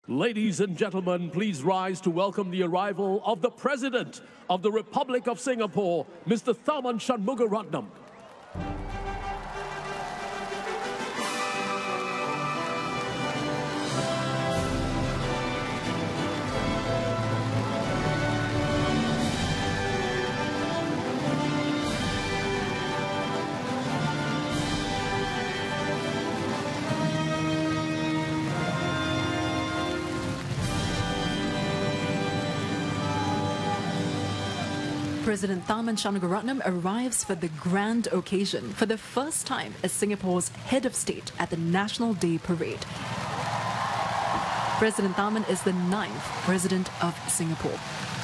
Ladies and gentlemen, please rise to welcome the arrival of the President of the Republic of Singapore, Mr. Tharman Shanmugaratnam. President Tharman Shanmugaratnam arrives for the grand occasion for the first time as Singapore's head of state at the National Day Parade. President Tharman is the 9th President of Singapore.